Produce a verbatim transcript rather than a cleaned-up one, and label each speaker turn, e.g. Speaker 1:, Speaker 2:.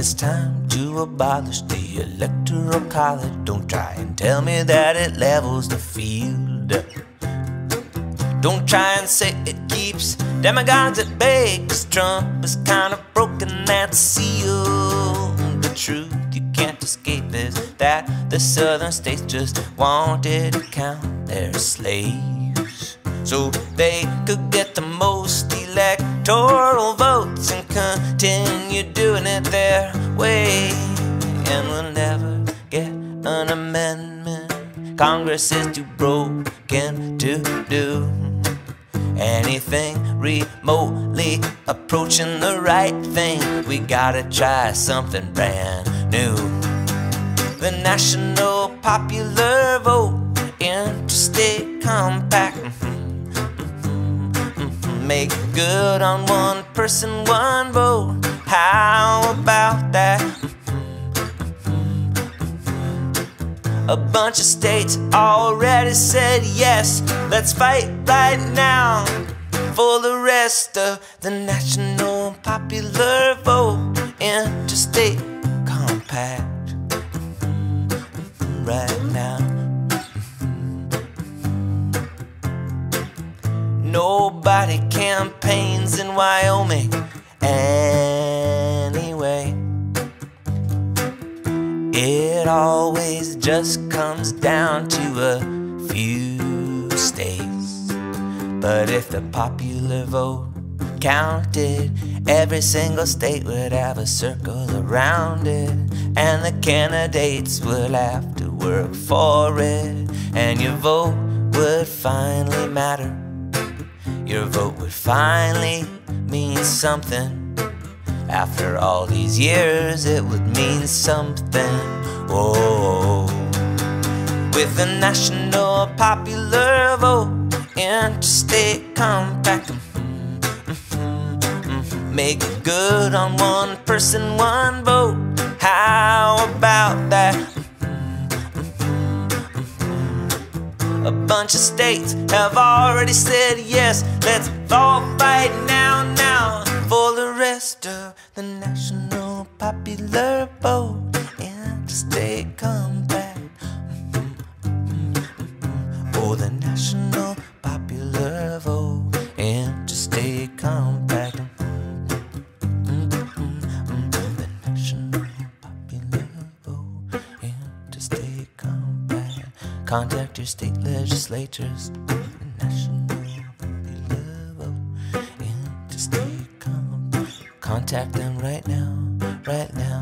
Speaker 1: it's time to abolish the Electoral College. Don't try and tell me that it levels the field. Don't try and say it keeps demagogues at bay, 'cause Trump has kind of broken that seal. The truth you can't escape is that the southern states just wanted to count their slaves so they could get the most electoral votes and continue doing it their way. And we'll never get an amendment. Congress is too broken to do anything remotely approaching the right thing. We gotta try something brand new. The National Popular Vote, Interstate Compact. Make good on one person, one vote. How about that? A bunch of states already said yes. Let's fight right now for the rest of the National Popular Vote, Interstate Compact. Right now, nobody campaigns in Wyoming anyway. It always just comes down to a few states. But if the popular vote counted, every single state would have a circle around it, and the candidates would have to work for it, and your vote would finally matter. Your vote would finally mean something. After all these years, it would mean something. Oh, with the National Popular Vote, Interstate Compact. Make it good on one person, one vote. How about that? A bunch of states have already said yes. Let's all fight now, now for the rest of the National Popular Vote, Interstate Compact. Oh, the National Popular Vote, Interstate Compact. The National Popular Vote, Interstate Compact. Contact your state legislatures. The National Popular Vote, Interstate Compact. Contact them right now, right now.